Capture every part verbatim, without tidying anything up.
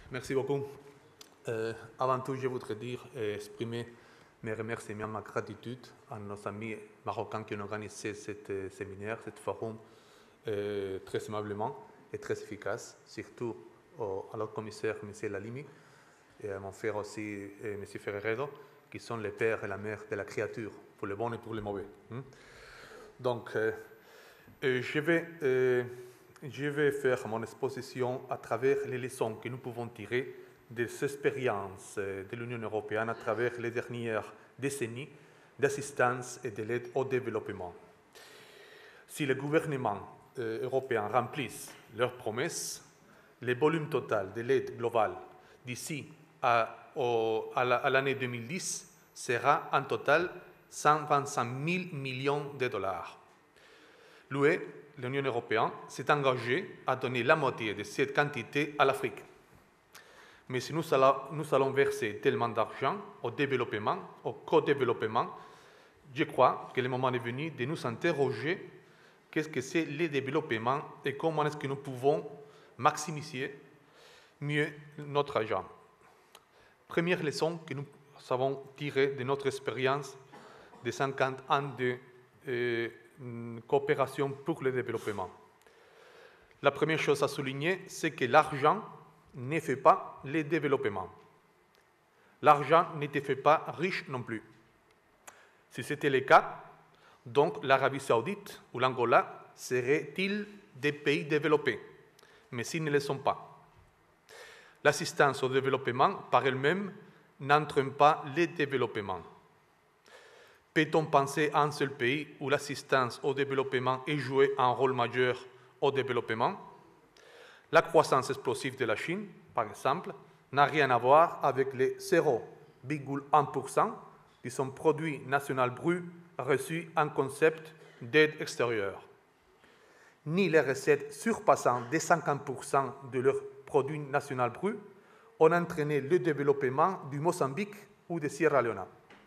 Merci beaucoup. Euh, avant tout, je voudrais dire et exprimer mes remerciements, ma gratitude à nos amis marocains qui ont organisé ce séminaire, ce forum, euh, très aimablement et très efficace, surtout au, à leur commissaire, M. Lalimi, et à mon frère aussi, M. Ferreredo, qui sont les pères et la mère de la créature, pour le bon et pour le mauvais. Hein? Donc, euh, euh, je, vais, euh, je vais faire mon exposition à travers les leçons que nous pouvons tirer des expériences de l'Union européenne à travers les dernières décennies d'assistance et de l'aide au développement. Si les gouvernements euh, européens remplissent leurs promesses, le volume total de l'aide globale d'ici à, à l'année deux mille dix sera en total cent vingt-cinq mille millions de dollars. L'U E, l'Union européenne, s'est engagée à donner la moitié de cette quantité à l'Afrique. Mais si nous allons, nous allons verser tellement d'argent au développement, au co-développement, je crois que le moment est venu de nous interroger qu'est-ce que c'est le développement et comment est-ce que nous pouvons maximiser mieux notre argent. Première leçon que nous avons tirée de notre expérience de cinquante ans de euh, coopération pour le développement. La première chose à souligner, c'est que l'argent ne fait pas le développement. L'argent ne te fait pas riche non plus. Si c'était le cas, donc l'Arabie saoudite ou l'Angola seraient-ils des pays développés, mais s'ils ne le sont pas. L'assistance au développement, par elle-même, n'entraîne pas le développement. Peut-on penser à un seul pays où l'assistance au développement ait joué un rôle majeur au développement? La croissance explosive de la Chine, par exemple, n'a rien à voir avec les zéro virgule un pour cent de son produit national brut reçu en concept d'aide extérieure, ni les recettes surpassant de cinquante pour cent de leur produit national brut ont entraîné le développement du Mozambique ou de Sierra Leone.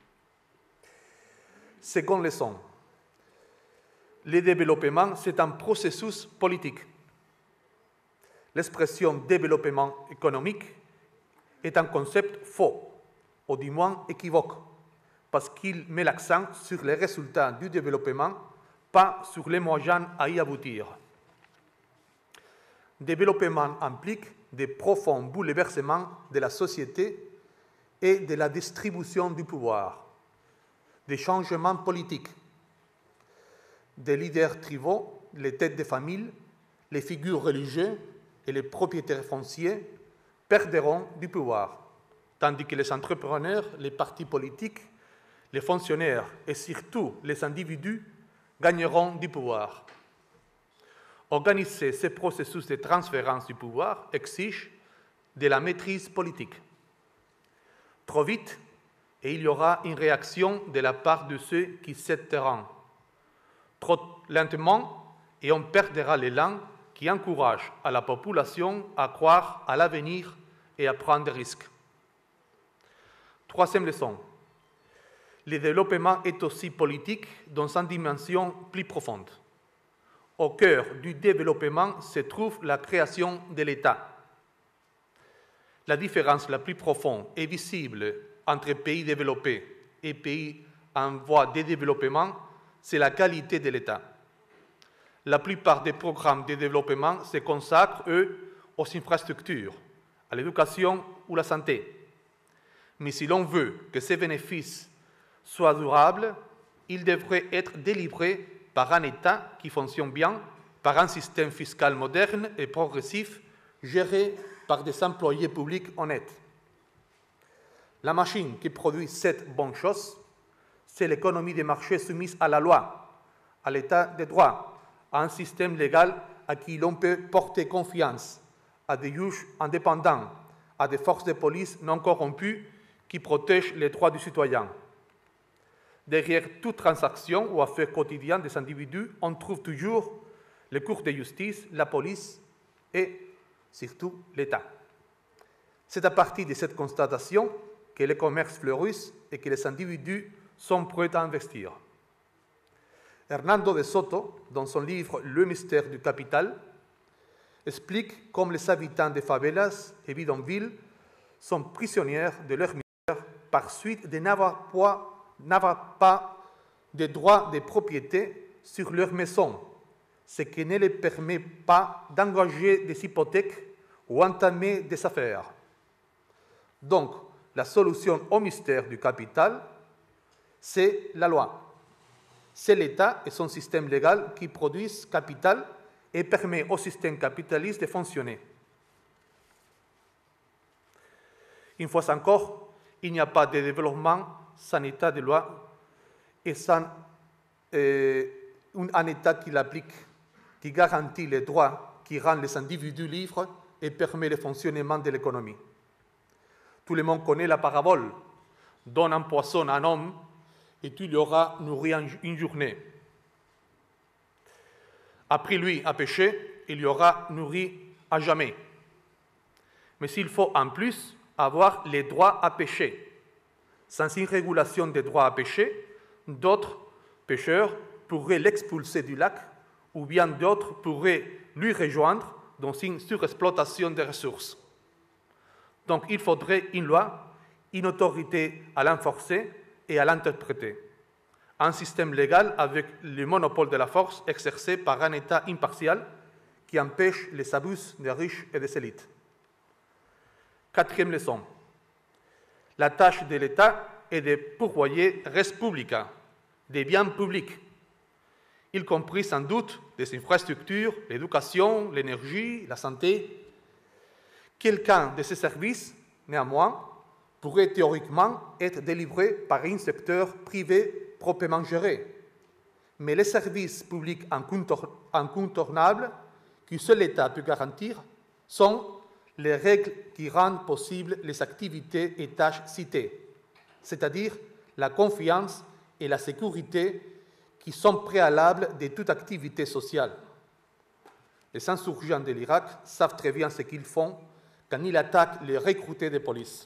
Seconde leçon, le développement, c'est un processus politique. L'expression développement économique est un concept faux, ou du moins équivoque, parce qu'il met l'accent sur les résultats du développement, pas sur les moyens à y aboutir. Développement implique des profonds bouleversements de la société et de la distribution du pouvoir, des changements politiques, des leaders tribaux, les têtes de famille, les figures religieuses et les propriétaires fonciers perdront du pouvoir, tandis que les entrepreneurs, les partis politiques, les fonctionnaires et surtout les individus gagneront du pouvoir. Organiser ce processus de transférence du pouvoir exige de la maîtrise politique. Trop vite, et il y aura une réaction de la part de ceux qui céderont. Trop lentement, et on perdra l'élan qui encourage à la population à croire à l'avenir et à prendre des risques. Troisième leçon. Le développement est aussi politique dans sa dimension plus profonde. Au cœur du développement se trouve la création de l'État. La différence la plus profonde et visible entre pays développés et pays en voie de développement, c'est la qualité de l'État. La plupart des programmes de développement se consacrent, eux, aux infrastructures, à l'éducation ou à la santé. Mais si l'on veut que ces bénéfices soient durables, ils devraient être délivrés par un État qui fonctionne bien, par un système fiscal moderne et progressif, géré par des employés publics honnêtes. La machine qui produit cette bonne chose, c'est l'économie des marchés soumise à la loi, à l'état de droit, à un système légal à qui l'on peut porter confiance, à des juges indépendants, à des forces de police non corrompues qui protègent les droits du citoyen. Derrière toute transaction ou affaire quotidienne des individus, on trouve toujours les cours de justice, la police et surtout l'État. C'est à partir de cette constatation que les commerces fleurissent et que les individus sont prêts à investir. Hernando de Soto, dans son livre « Le mystère du capital », explique comment les habitants des favelas et bidonvilles sont prisonniers de leur misère par suite de n'avoir pas de droit de propriété sur leur maison, ce qui ne les permet pas d'engager des hypothèques ou entamer des affaires. Donc, la solution au mystère du capital, c'est la loi. C'est l'État et son système légal qui produisent capital et permet au système capitaliste de fonctionner. Une fois encore, il n'y a pas de développement sans état de loi et sans euh, un État qui l'applique, qui garantit les droits, qui rend les individus libres et permet le fonctionnement de l'économie. Tout le monde connaît la parabole. Donne un poisson à un homme et tu l'auras nourri une journée. Après lui à pêcher, il y aura nourri à jamais. Mais il faut en plus avoir les droits à pêcher. Sans une régulation des droits à pêcher, d'autres pêcheurs pourraient l'expulser du lac ou bien d'autres pourraient lui rejoindre dans une surexploitation des ressources. Donc il faudrait une loi, une autorité à l'enforcer et à l'interpréter. Un système légal avec le monopole de la force exercé par un État impartial qui empêche les abus des riches et des élites. Quatrième leçon. La tâche de l'État est de pourvoyer res publica, des biens publics, y compris sans doute des infrastructures, l'éducation, l'énergie, la santé. Quelqu'un de ces services, néanmoins, pourrait théoriquement être délivré par un secteur privé proprement géré. Mais les services publics incontournables que seul l'État peut garantir sont les règles qui rendent possibles les activités et tâches citées, c'est-à-dire la confiance et la sécurité qui sont préalables de toute activité sociale. Les insurgents de l'Irak savent très bien ce qu'ils font quand ils attaquent les recrutés de police.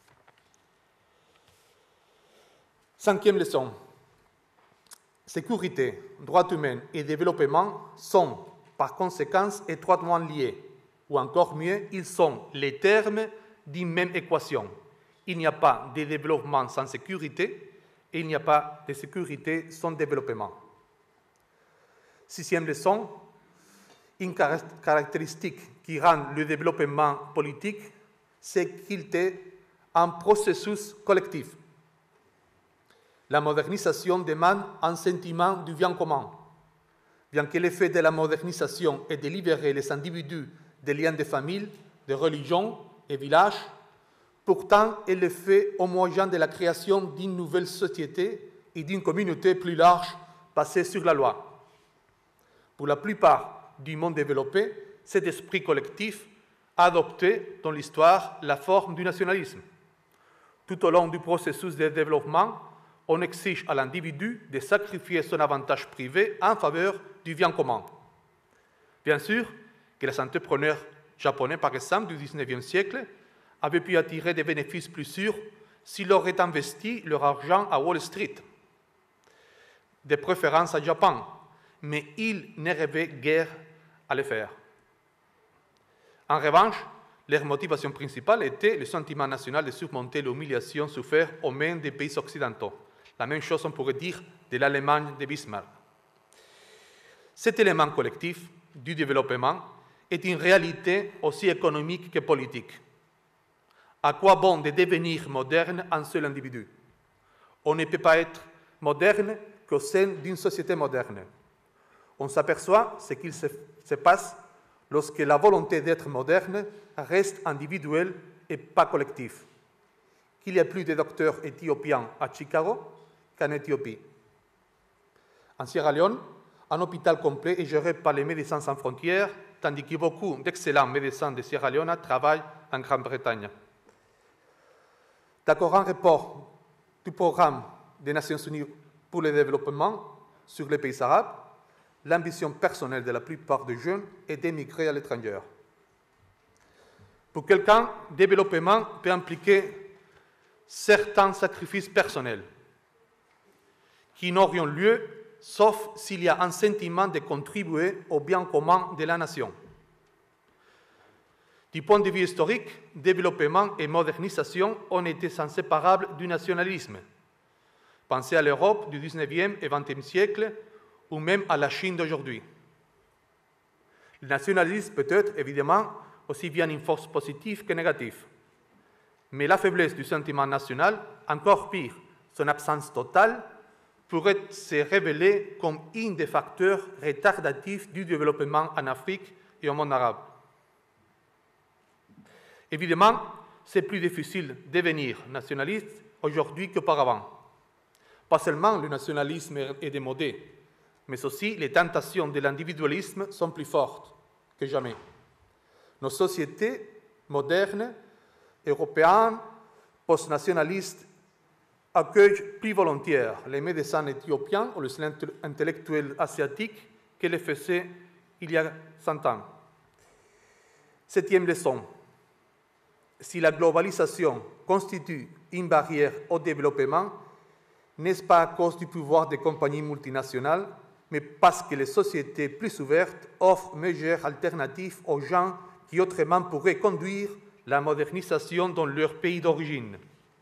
Cinquième leçon. Sécurité, droits humains et développement sont par conséquent étroitement liés, ou encore mieux, ils sont les termes d'une même équation. Il n'y a pas de développement sans sécurité et il n'y a pas de sécurité sans développement. Sixième leçon, une caractéristique qui rend le développement politique, c'est qu'il est un processus collectif. La modernisation demande un sentiment du bien commun. Bien que l'effet de la modernisation est de libérer les individus des liens de famille, de religion et village, pourtant elle le fait au moyen de la création d'une nouvelle société et d'une communauté plus large basée sur la loi. Pour la plupart du monde développé, cet esprit collectif a adopté dans l'histoire la forme du nationalisme. Tout au long du processus de développement, on exige à l'individu de sacrifier son avantage privé en faveur du bien commun. Bien sûr que les entrepreneurs japonais, par exemple, du dix-neuvième siècle, avaient pu attirer des bénéfices plus sûrs s'ils auraient investi leur argent à Wall Street, de préférence à Japon, mais ils ne rêvaient guère à le faire. En revanche, leur motivation principale était le sentiment national de surmonter l'humiliation soufferte aux mains des pays occidentaux. La même chose, on pourrait dire, de l'Allemagne de Bismarck. Cet élément collectif du développement est une réalité aussi économique que politique. À quoi bon de devenir moderne un seul individu? On ne peut pas être moderne qu'au sein d'une société moderne. On s'aperçoit ce qu'il se, se passe lorsque la volonté d'être moderne reste individuelle et pas collective. Qu'il y a plus de docteurs éthiopiens à Chicago qu'en Éthiopie. En Sierra Leone, un hôpital complet est géré par les Médecins sans frontières, tandis que beaucoup d'excellents médecins de Sierra Leone travaillent en Grande-Bretagne. D'accord, un rapport du programme des Nations Unies pour le développement sur les pays arabes, l'ambition personnelle de la plupart des jeunes est d'émigrer à l'étranger. Pour quelqu'un, le développement peut impliquer certains sacrifices personnels qui n'aurions lieu sauf s'il y a un sentiment de contribuer au bien commun de la nation. Du point de vue historique, développement et modernisation ont été inséparables du nationalisme. Pensez à l'Europe du dix-neuvième et vingtième siècle, ou même à la Chine d'aujourd'hui. Le nationalisme peut être, évidemment, aussi bien une force positive que négative. Mais la faiblesse du sentiment national, encore pire, son absence totale, pourrait se révéler comme un des facteurs retardatifs du développement en Afrique et au monde arabe. Évidemment, c'est plus difficile de devenir nationaliste aujourd'hui qu'auparavant. Pas seulement le nationalisme est démodé, mais aussi les tentations de l'individualisme sont plus fortes que jamais. Nos sociétés modernes, européennes, post-nationalistes, accueillent plus volontiers les médecins éthiopiens ou les intellectuels asiatiques que les faisaient il y a cent ans. Septième leçon. Si la globalisation constitue une barrière au développement, n'est-ce pas à cause du pouvoir des compagnies multinationales, mais parce que les sociétés plus ouvertes offrent meilleures alternatives aux gens qui autrement pourraient conduire la modernisation dans leur pays d'origine.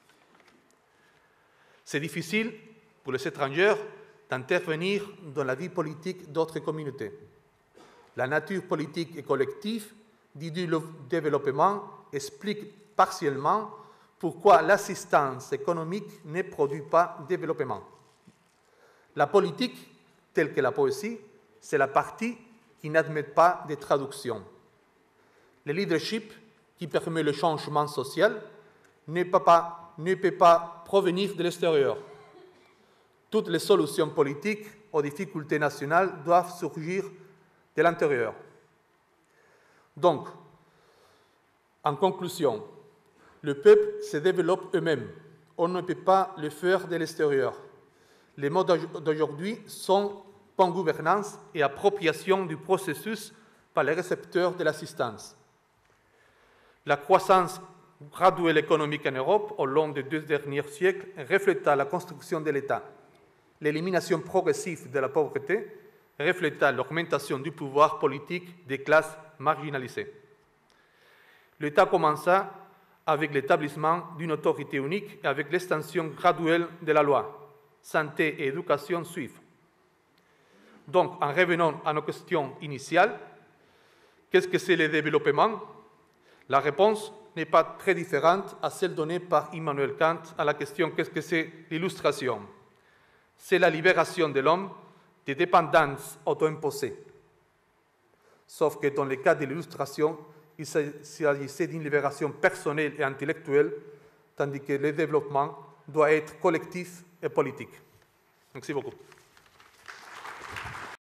C'est difficile pour les étrangers d'intervenir dans la vie politique d'autres communautés. La nature politique et collective du développement explique partiellement pourquoi l'assistance économique ne produit pas de développement. La politique, telle que la poésie, c'est la partie qui n'admet pas de traduction. Le leadership qui permet le changement social ne peut pas, ne peut pas provenir de l'extérieur. Toutes les solutions politiques aux difficultés nationales doivent surgir de l'intérieur. Donc, en conclusion, le peuple se développe eux-mêmes. On ne peut pas le faire de l'extérieur. Les mots d'aujourd'hui sont bonne gouvernance et appropriation du processus par les récepteurs de l'assistance. La croissance graduelle économique en Europe au long des deux derniers siècles refléta la construction de l'État. L'élimination progressive de la pauvreté refléta l'augmentation du pouvoir politique des classes marginalisées. L'État commença avec l'établissement d'une autorité unique et avec l'extension graduelle de la loi. Santé et éducation suivent. Donc, en revenant à nos questions initiales, qu'est-ce que c'est le développement? La réponse n'est pas très différente à celle donnée par Immanuel Kant à la question qu'est-ce que c'est l'illustration? C'est la libération de l'homme des dépendances auto-imposées. Sauf que dans le cas de l'illustration, il s'agissait d'une libération personnelle et intellectuelle, tandis que le développement doit être collectif et politique. Merci beaucoup.